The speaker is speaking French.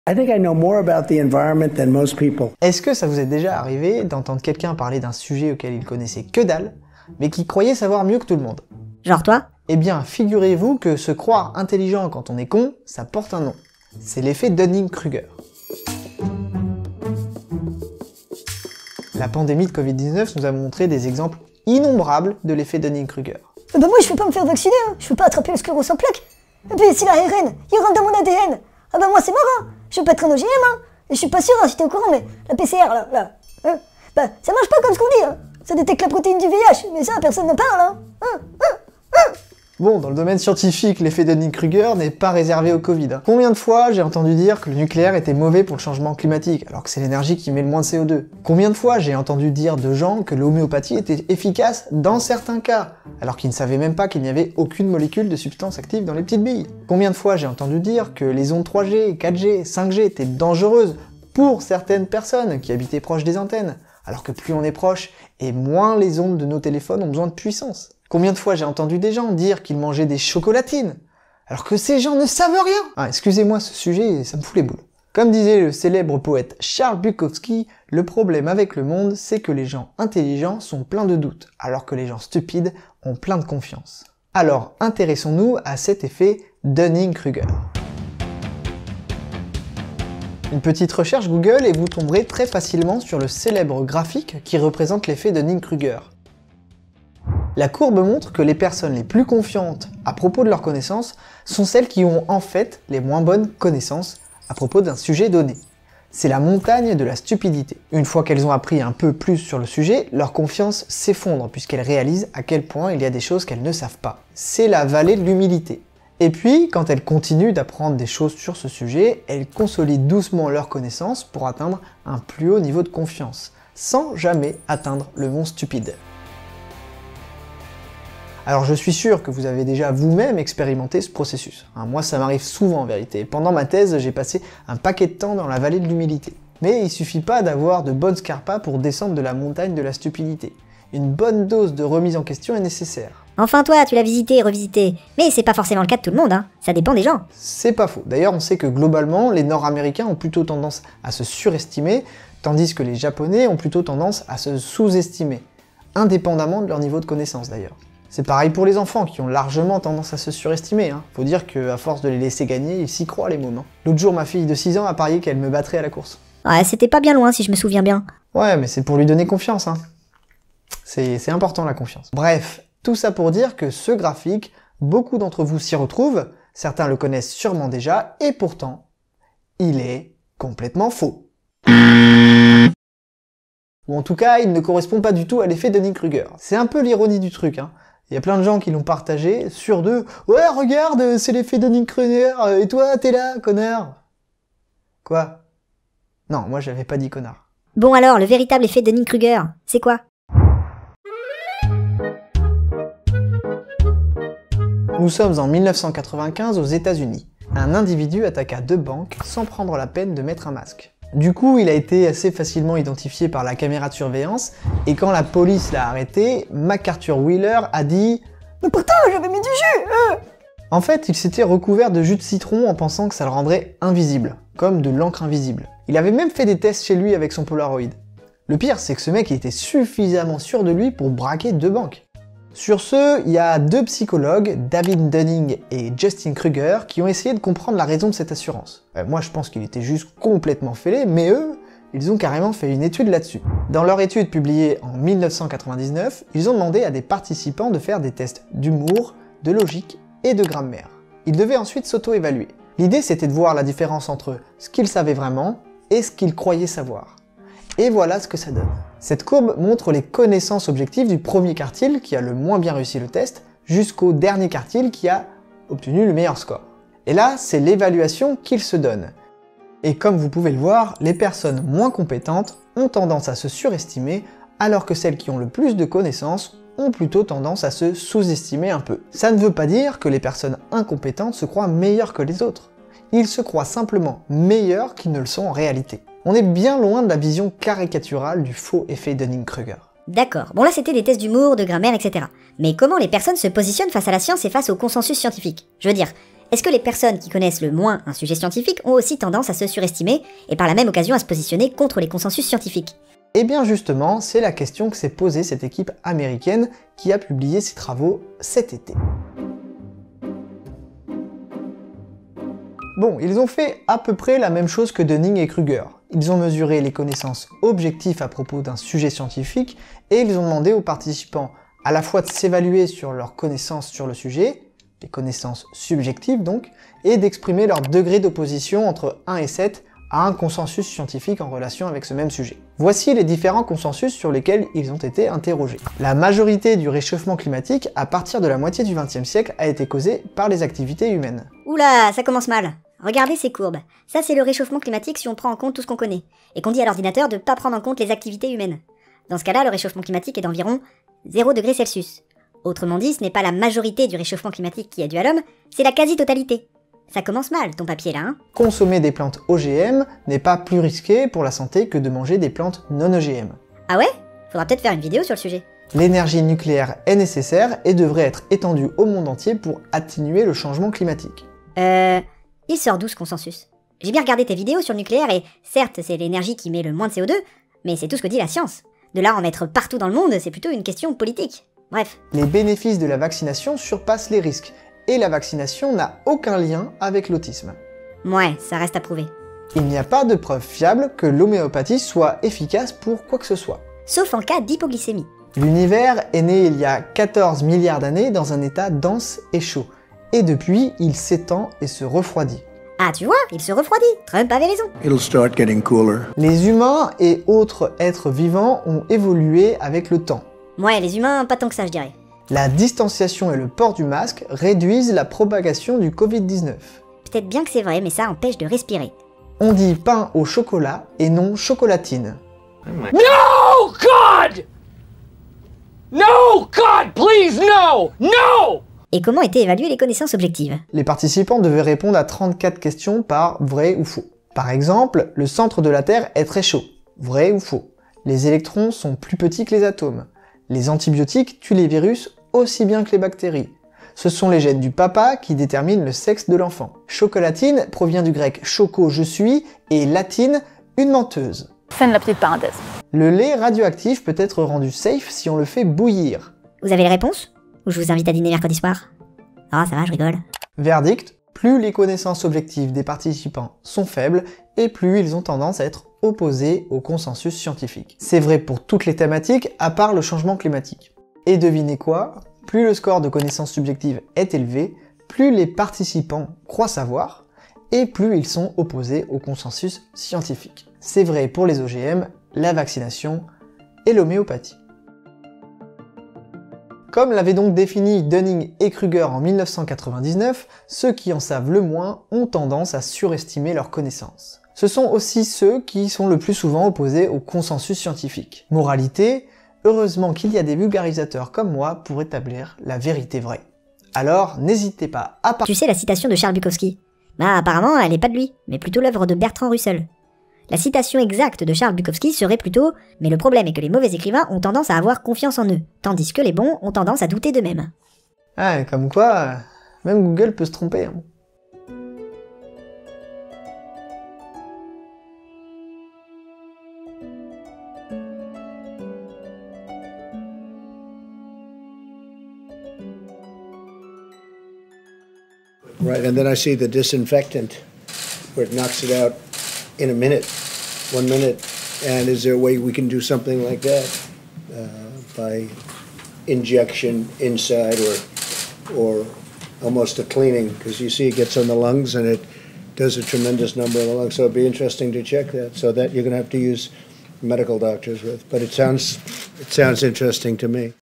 I think I know more about the environment than most people. Est-ce que ça vous est déjà arrivé d'entendre quelqu'un parler d'un sujet auquel il connaissait que dalle, mais qui croyait savoir mieux que tout le monde? Genre toi? Eh bien, figurez-vous que se croire intelligent quand on est con, ça porte un nom. C'est l'effet Dunning-Kruger. La pandémie de Covid-19 nous a montré des exemples innombrables de l'effet Dunning-Kruger. Bah moi je peux pas me faire vacciner, hein. Je peux pas attraper le sclérose en plaques. Et puis si l'ARN, il rentre dans mon ADN, ah bah moi c'est mort, hein. Je vais pas être un OGM, hein. Et je suis pas sûr hein, si t'es au courant, mais la PCR là, hein, bah ça marche pas comme ce qu'on dit, hein. Ça détecte la protéine du VIH, mais ça personne n'en parle, hein. Bon, dans le domaine scientifique, l'effet Dunning-Kruger n'est pas réservé au Covid. Combien de fois j'ai entendu dire que le nucléaire était mauvais pour le changement climatique, alors que c'est l'énergie qui met le moins de CO2? Combien de fois j'ai entendu dire de gens que l'homéopathie était efficace dans certains cas, alors qu'ils ne savaient même pas qu'il n'y avait aucune molécule de substance active dans les petites billes? Combien de fois j'ai entendu dire que les ondes 3G, 4G, 5G étaient dangereuses pour certaines personnes qui habitaient proches des antennes, alors que plus on est proche, et moins les ondes de nos téléphones ont besoin de puissance? Combien de fois j'ai entendu des gens dire qu'ils mangeaient des chocolatines, alors que ces gens ne savent rien? Ah, excusez-moi, ce sujet, ça me fout les boules. Comme disait le célèbre poète Charles Bukowski, le problème avec le monde, c'est que les gens intelligents sont pleins de doutes, alors que les gens stupides ont plein de confiance. Alors, intéressons-nous à cet effet Dunning-Kruger. Une petite recherche Google et vous tomberez très facilement sur le célèbre graphique qui représente l'effet Dunning-Kruger. La courbe montre que les personnes les plus confiantes à propos de leurs connaissances sont celles qui ont en fait les moins bonnes connaissances à propos d'un sujet donné. C'est la montagne de la stupidité. Une fois qu'elles ont appris un peu plus sur le sujet, leur confiance s'effondre puisqu'elles réalisent à quel point il y a des choses qu'elles ne savent pas. C'est la vallée de l'humilité. Et puis, quand elles continuent d'apprendre des choses sur ce sujet, elles consolident doucement leurs connaissances pour atteindre un plus haut niveau de confiance, sans jamais atteindre le mont stupide. Alors je suis sûr que vous avez déjà vous-même expérimenté ce processus. Moi ça m'arrive souvent en vérité. Pendant ma thèse, j'ai passé un paquet de temps dans la vallée de l'humilité. Mais il suffit pas d'avoir de bonnes scarpas pour descendre de la montagne de la stupidité. Une bonne dose de remise en question est nécessaire. Enfin toi, tu l'as visité et revisité. Mais c'est pas forcément le cas de tout le monde, hein. Ça dépend des gens. C'est pas faux. D'ailleurs, on sait que globalement, les Nord-Américains ont plutôt tendance à se surestimer, tandis que les Japonais ont plutôt tendance à se sous-estimer, indépendamment de leur niveau de connaissance d'ailleurs. C'est pareil pour les enfants qui ont largement tendance à se surestimer. Faut dire qu'à force de les laisser gagner, ils s'y croient les mômes. L'autre jour, ma fille de 6 ans a parié qu'elle me battrait à la course. Ouais, c'était pas bien loin si je me souviens bien. Ouais, mais c'est pour lui donner confiance. C'est important la confiance. Bref, tout ça pour dire que ce graphique, beaucoup d'entre vous s'y retrouvent, certains le connaissent sûrement déjà, et pourtant, il est complètement faux. Ou en tout cas, il ne correspond pas du tout à l'effet Dunning-Kruger. C'est un peu l'ironie du truc, Il y a plein de gens qui l'ont partagé, sur deux. Ouais, regarde, c'est l'effet Dunning-Kruger, et toi, t'es là, connard. Quoi? Non, moi j'avais pas dit connard. Bon alors, le véritable effet Dunning-Kruger, c'est quoi? Nous sommes en 1995 aux États-Unis. Un individu attaqua 2 banques sans prendre la peine de mettre un masque. Du coup, il a été assez facilement identifié par la caméra de surveillance, et quand la police l'a arrêté, MacArthur Wheeler a dit « Mais pourtant, j'avais mis du jus En fait, il s'était recouvert de jus de citron en pensant que ça le rendrait invisible, comme de l'encre invisible. Il avait même fait des tests chez lui avec son Polaroid. Le pire, c'est que ce mec était suffisamment sûr de lui pour braquer 2 banques. Sur ce, il y a 2 psychologues, David Dunning et Justin Kruger, qui ont essayé de comprendre la raison de cette assurance. Moi je pense qu'il était juste complètement fêlé, mais eux, ils ont carrément fait une étude là-dessus. Dans leur étude publiée en 1999, ils ont demandé à des participants de faire des tests d'humour, de logique et de grammaire. Ils devaient ensuite s'auto-évaluer. L'idée c'était de voir la différence entre ce qu'ils savaient vraiment et ce qu'ils croyaient savoir. Et voilà ce que ça donne. Cette courbe montre les connaissances objectives du premier quartile qui a le moins bien réussi le test, jusqu'au dernier quartile qui a obtenu le meilleur score. Et là, c'est l'évaluation qu'ils se donnent. Et comme vous pouvez le voir, les personnes moins compétentes ont tendance à se surestimer, alors que celles qui ont le plus de connaissances ont plutôt tendance à se sous-estimer un peu. Ça ne veut pas dire que les personnes incompétentes se croient meilleures que les autres. Ils se croient simplement meilleurs qu'ils ne le sont en réalité. On est bien loin de la vision caricaturale du faux effet Dunning-Kruger. D'accord, bon là c'était des tests d'humour, de grammaire, etc. Mais comment les personnes se positionnent face à la science et face au consensus scientifique? Je veux dire, Est-ce que les personnes qui connaissent le moins un sujet scientifique ont aussi tendance à se surestimer et par la même occasion à se positionner contre les consensus scientifiques? Et bien justement, c'est la question que s'est posée cette équipe américaine qui a publié ses travaux cet été. Bon, ils ont fait à peu près la même chose que Dunning et Kruger. Ils ont mesuré les connaissances objectives à propos d'un sujet scientifique et ils ont demandé aux participants à la fois de s'évaluer sur leurs connaissances sur le sujet, les connaissances subjectives donc, et d'exprimer leur degré d'opposition entre 1 et 7 à un consensus scientifique en relation avec ce même sujet. Voici les différents consensus sur lesquels ils ont été interrogés. La majorité du réchauffement climatique à partir de la moitié du XXe siècle a été causée par les activités humaines. Oula, ça commence mal. Regardez ces courbes. Ça c'est le réchauffement climatique si on prend en compte tout ce qu'on connaît, et qu'on dit à l'ordinateur de ne pas prendre en compte les activités humaines. Dans ce cas-là, le réchauffement climatique est d'environ 0 degré Celsius. Autrement dit, ce n'est pas la majorité du réchauffement climatique qui est dû à l'homme, c'est la quasi-totalité. Ça commence mal, ton papier là, hein? Consommer des plantes OGM n'est pas plus risqué pour la santé que de manger des plantes non OGM. Ah ouais? Faudra peut-être faire une vidéo sur le sujet. L'énergie nucléaire est nécessaire et devrait être étendue au monde entier pour atténuer le changement climatique. Il sort d'où ce consensus? J'ai bien regardé tes vidéos sur le nucléaire et certes c'est l'énergie qui met le moins de CO2, mais c'est tout ce que dit la science. De là à en mettre partout dans le monde, c'est plutôt une question politique. Bref. Les bénéfices de la vaccination surpassent les risques, et la vaccination n'a aucun lien avec l'autisme. Ouais, ça reste à prouver. Il n'y a pas de preuve fiable que l'homéopathie soit efficace pour quoi que ce soit. Sauf en cas d'hypoglycémie. L'univers est né il y a 14 milliards d'années dans un état dense et chaud, et depuis, il s'étend et se refroidit. Ah tu vois, il se refroidit. Trump avait raison. It'll start getting cooler. Les humains et autres êtres vivants ont évolué avec le temps. Ouais, les humains, pas tant que ça, je dirais. La distanciation et le port du masque réduisent la propagation du Covid-19. Peut-être bien que c'est vrai, mais ça empêche de respirer. On dit pain au chocolat et non chocolatine. No, God! No, God, please, no! No! Et comment étaient évaluées les connaissances objectives? Les participants devaient répondre à 34 questions par vrai ou faux. Par exemple, le centre de la Terre est très chaud. Vrai ou faux? Les électrons sont plus petits que les atomes. Les antibiotiques tuent les virus aussi bien que les bactéries. Ce sont les gènes du papa qui déterminent le sexe de l'enfant. Chocolatine provient du grec choco je suis et latine une menteuse. Fin de la petite parenthèse. Le lait radioactif peut être rendu safe si on le fait bouillir. Vous avez les réponses? Ou je vous invite à dîner mercredi soir? Ah ça va, je rigole. Verdict, plus les connaissances objectives des participants sont faibles et plus ils ont tendance à être opposés au consensus scientifique. C'est vrai pour toutes les thématiques à part le changement climatique. Et devinez quoi? Plus le score de connaissances subjectives est élevé, plus les participants croient savoir et plus ils sont opposés au consensus scientifique. C'est vrai pour les OGM, la vaccination et l'homéopathie. Comme l'avaient donc défini Dunning et Kruger en 1999, ceux qui en savent le moins ont tendance à surestimer leurs connaissances. Ce sont aussi ceux qui sont le plus souvent opposés au consensus scientifique. Moralité, heureusement qu'il y a des vulgarisateurs comme moi pour établir la vérité vraie. Alors, n'hésitez pas à Tu sais la citation de Charles Bukowski? Bah apparemment elle est pas de lui, mais plutôt l'œuvre de Bertrand Russell. La citation exacte de Charles Bukowski serait plutôt « Mais le problème est que les mauvais écrivains ont tendance à avoir confiance en eux, tandis que les bons ont tendance à douter d'eux-mêmes. » Ah, comme quoi, même Google peut se tromper. Hein. Right, and then I see the disinfectant, where it knocks it out in a minute, 1 minute. And is there a way we can do something like that by injection inside or almost a cleaning? Because you see it gets on the lungs and it does a tremendous number of the lungs. So it'd be interesting to check that. So that you're going to have to use medical doctors with. But it sounds interesting to me.